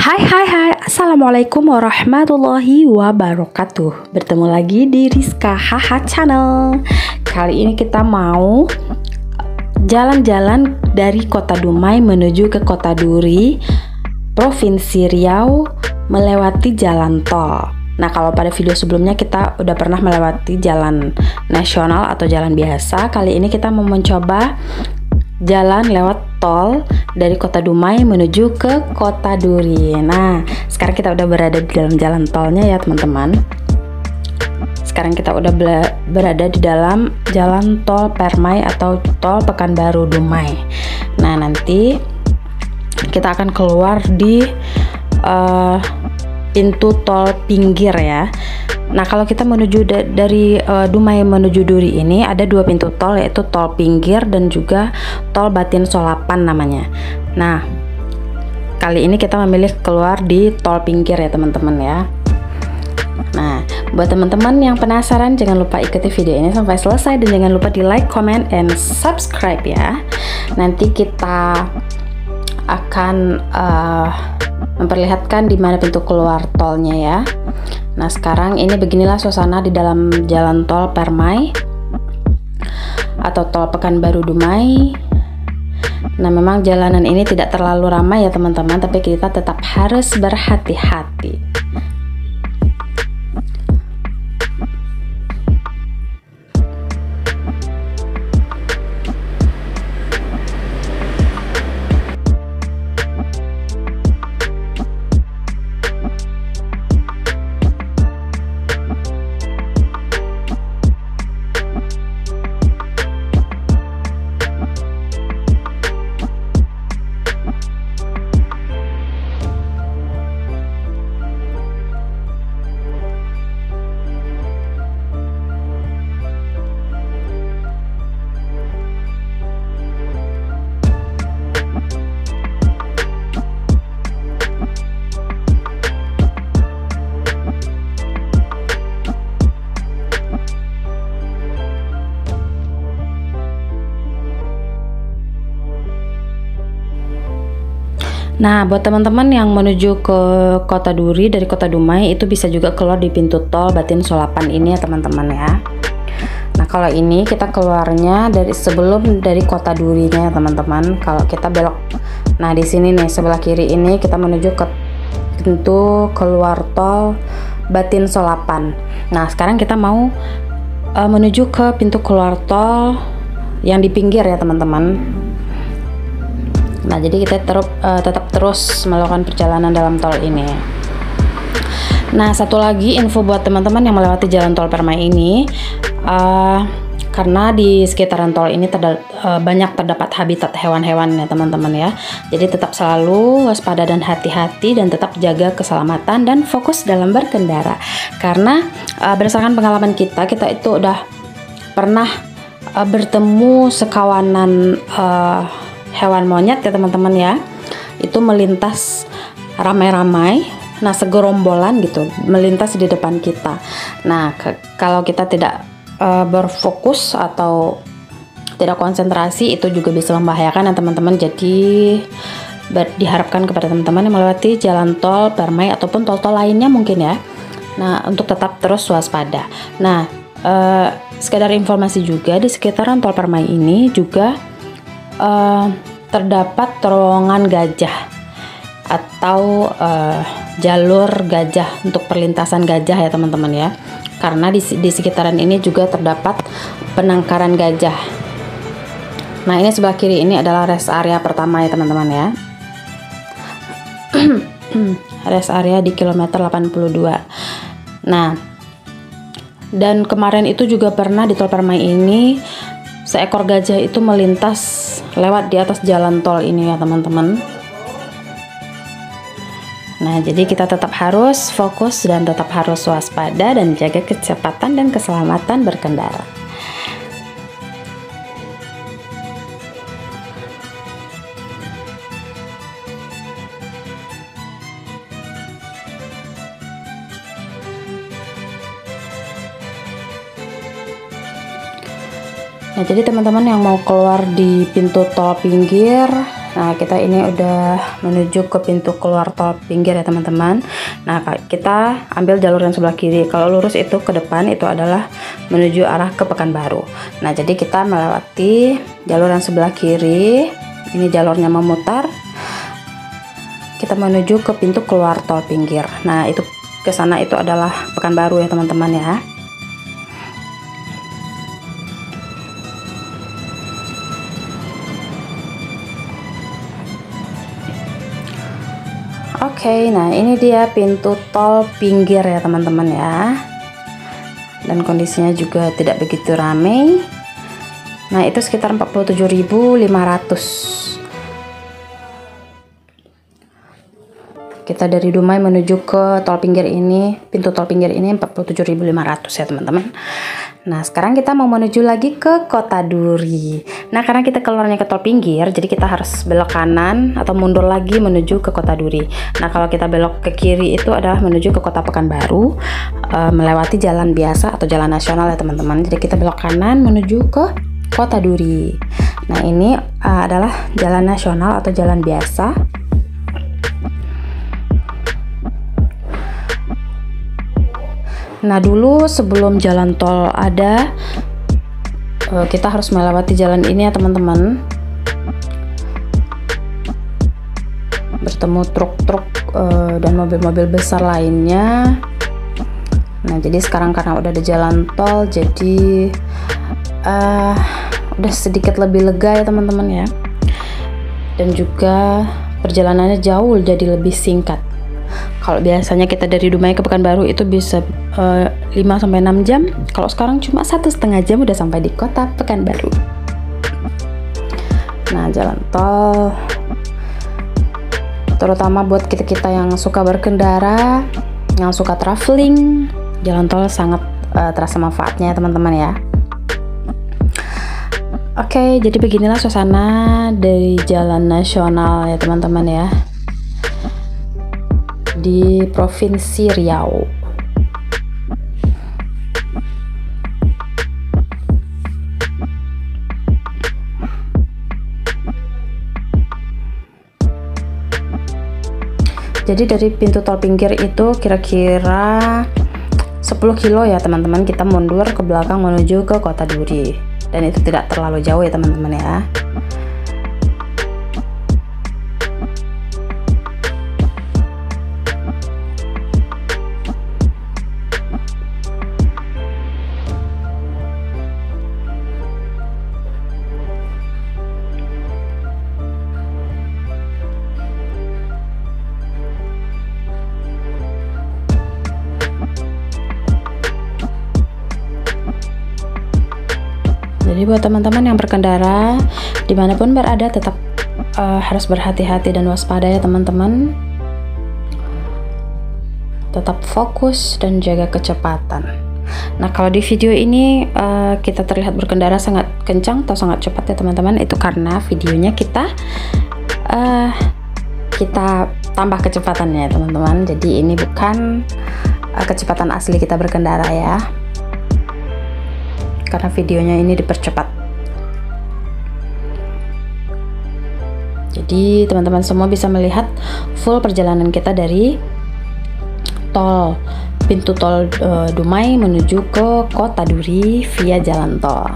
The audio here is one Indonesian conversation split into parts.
Hai, Assalamualaikum warahmatullahi wabarakatuh. Bertemu lagi di Rizka Haha Channel. Kali ini kita mau jalan-jalan dari Kota Dumai menuju ke Kota Duri, Provinsi Riau, melewati jalan tol. Nah, kalau pada video sebelumnya kita udah pernah melewati jalan nasional atau jalan biasa. Kali ini kita mau mencoba jalan lewat tol dari Kota Dumai menuju ke Kota Duri. Nah, sekarang kita udah berada di dalam jalan tolnya ya teman-teman. Sekarang kita udah berada di dalam jalan tol Permai atau tol Pekanbaru Dumai. Nah, nanti kita akan keluar di pintu tol pinggir ya. Nah, kalau kita menuju dari Dumai menuju Duri ini ada dua pintu tol, yaitu tol pinggir dan juga tol Batin Solapan namanya. Nah, kali ini kita memilih keluar di tol pinggir ya teman-teman ya. Nah, buat teman-teman yang penasaran jangan lupa ikuti video ini sampai selesai dan jangan lupa di like, comment, and subscribe ya. Nanti kita akan memperlihatkan di mana pintu keluar tolnya ya. Nah, sekarang ini beginilah suasana di dalam jalan tol Permai atau tol Pekanbaru Dumai. Nah, memang jalanan ini tidak terlalu ramai ya teman-teman, tapi kita tetap harus berhati-hati. Nah, buat teman-teman yang menuju ke Kota Duri dari Kota Dumai itu bisa juga keluar di pintu tol Batin Solapan ini ya teman-teman ya. Nah, kalau ini kita keluarnya dari sebelum dari Kota Durinya ya teman-teman. Kalau kita belok, nah di sini nih sebelah kiri ini kita menuju ke pintu keluar tol Batin Solapan. Nah, sekarang kita mau menuju ke pintu keluar tol yang di pinggir ya teman-teman. Nah, jadi kita tetap terus melakukan perjalanan dalam tol ini. Nah, satu lagi info buat teman-teman yang melewati jalan tol Permai ini, karena di sekitaran tol ini banyak terdapat habitat hewan-hewan ya teman-teman ya. Jadi tetap selalu waspada dan hati-hati dan tetap jaga keselamatan dan fokus dalam berkendara. Karena berdasarkan pengalaman kita itu udah pernah bertemu sekawanan hewan monyet ya teman-teman ya, itu melintas ramai-ramai, nah segerombolan gitu melintas di depan kita. Nah, kalau kita tidak berfokus atau tidak konsentrasi itu juga bisa membahayakan ya teman-teman. Jadi diharapkan kepada teman-teman yang melewati jalan tol Permai ataupun tol-tol lainnya mungkin ya, nah untuk tetap terus waspada. Nah, sekedar informasi juga di sekitaran tol Permai ini juga terdapat terowongan gajah atau jalur gajah untuk perlintasan gajah ya teman-teman ya, karena di sekitaran ini juga terdapat penangkaran gajah. Nah, ini sebelah kiri ini adalah rest area pertama ya teman-teman ya. Rest area di kilometer 82. Nah, dan kemarin itu juga pernah di tol Permai ini seekor gajah itu melintas lewat di atas jalan tol ini ya teman-teman. Nah, jadi kita tetap harus fokus dan tetap harus waspada dan jaga kecepatan dan keselamatan berkendara. Nah, jadi teman-teman yang mau keluar di pintu tol pinggir Nah, kita ini udah menuju ke pintu keluar tol pinggir ya teman-teman. Nah, kita ambil jalur yang sebelah kiri. Kalau lurus itu ke depan itu adalah menuju arah ke Pekanbaru. Nah, jadi kita melewati jalur yang sebelah kiri. Ini jalurnya memutar. Kita menuju ke pintu keluar tol pinggir. Nah, itu ke sana itu adalah Pekanbaru ya teman-teman ya. Oke, nah ini dia pintu tol pinggir ya teman-teman ya. Dan kondisinya juga tidak begitu ramai. Nah, itu sekitar 47.500. Kita dari Dumai menuju ke tol pinggir ini, pintu tol pinggir ini 47.500 ya teman-teman. Nah, sekarang kita mau menuju lagi ke Kota Duri. Nah, karena kita keluarnya ke tol pinggir, jadi kita harus belok kanan atau mundur lagi menuju ke Kota Duri. Nah, kalau kita belok ke kiri itu adalah menuju ke Kota Pekanbaru, melewati jalan biasa atau jalan nasional ya teman-teman. Jadi kita belok kanan menuju ke Kota Duri. Nah, ini adalah jalan nasional atau jalan biasa. Nah, dulu sebelum jalan tol ada, kita harus melewati jalan ini ya teman-teman. Bertemu truk-truk dan mobil-mobil besar lainnya. Nah, jadi sekarang karena udah ada jalan tol, jadi udah sedikit lebih lega ya teman-teman ya. Dan juga perjalanannya jauh jadi lebih singkat. Kalau biasanya kita dari Dumai ke Pekanbaru itu bisa 5-6 jam. Kalau sekarang cuma 1,5 jam udah sampai di Kota Pekanbaru. Nah, jalan tol terutama buat kita-kita yang suka berkendara, yang suka traveling, jalan tol sangat terasa manfaatnya teman-teman ya. Oke, jadi beginilah suasana dari jalan nasional ya teman-teman ya, di Provinsi Riau. Jadi dari pintu tol pinggir itu kira-kira 10 kilo ya teman-teman, kita mundur ke belakang menuju ke Kota Duri. Dan itu tidak terlalu jauh ya teman-teman ya. Jadi buat teman-teman yang berkendara dimanapun berada tetap harus berhati-hati dan waspada ya teman-teman. Tetap fokus dan jaga kecepatan. Nah, kalau di video ini kita terlihat berkendara sangat kencang atau sangat cepat ya teman-teman, itu karena videonya kita tambah kecepatannya ya teman-teman. Jadi ini bukan kecepatan asli kita berkendara ya, karena videonya ini dipercepat. Jadi teman-teman semua bisa melihat full perjalanan kita dari pintu tol Dumai menuju ke Kota Duri via jalan tol.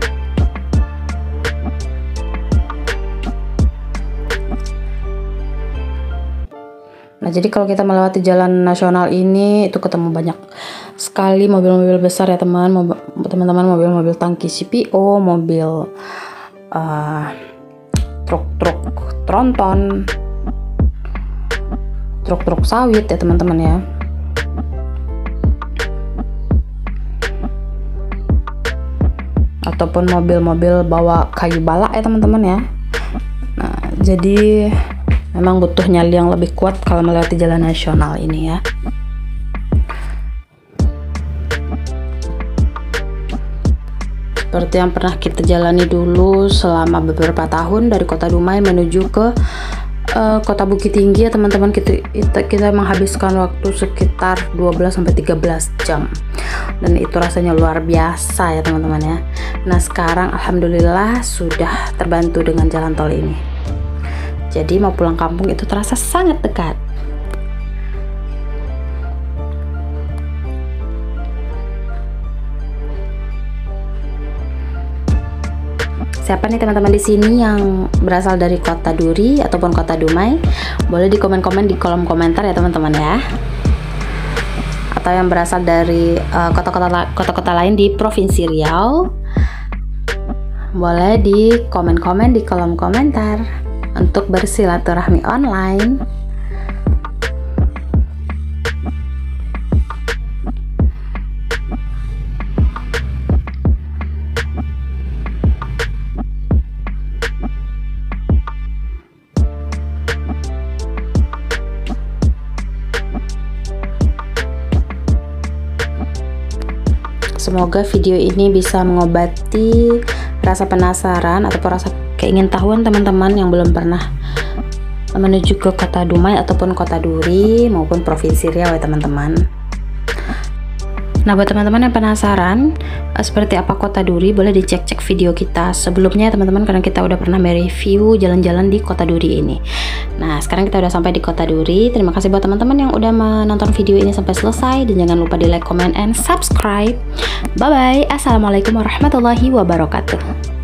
Nah, jadi kalau kita melewati jalan nasional ini itu ketemu banyak sekali mobil-mobil besar ya teman-teman, mobil-mobil tangki CPO, mobil truk-truk tronton, truk-truk sawit ya teman-teman ya. Ataupun mobil-mobil bawa kayu balak ya teman-teman ya. Nah, jadi memang butuh nyali yang lebih kuat kalau melewati jalan nasional ini ya. Seperti yang pernah kita jalani dulu selama beberapa tahun dari Kota Dumai menuju ke Kota Bukit Tinggi ya teman-teman, kita menghabiskan waktu sekitar 12-13 jam. Dan itu rasanya luar biasa ya teman-teman ya. Nah, sekarang alhamdulillah sudah terbantu dengan jalan tol ini. Jadi mau pulang kampung itu terasa sangat dekat. Siapa nih teman-teman di sini yang berasal dari kota Duri ataupun kota Dumai? Boleh di komen-komen di kolom komentar ya teman-teman ya. Atau yang berasal dari kota-kota lain di Provinsi Riau, boleh di komen-komen di kolom komentar untuk bersilaturahmi online. Semoga video ini bisa mengobati rasa penasaran ataupun rasa keingintahuan teman-teman yang belum pernah menuju ke kota Dumai ataupun kota Duri maupun Provinsi Riau ya teman-teman. Nah, buat teman-teman yang penasaran seperti apa kota Duri, boleh dicek-cek video kita sebelumnya teman-teman, karena kita udah pernah mereview jalan-jalan di kota Duri ini. Nah, sekarang kita udah sampai di kota Duri. Terima kasih buat teman-teman yang udah menonton video ini sampai selesai, dan jangan lupa di like, comment, and subscribe. Bye bye. Assalamualaikum warahmatullahi wabarakatuh.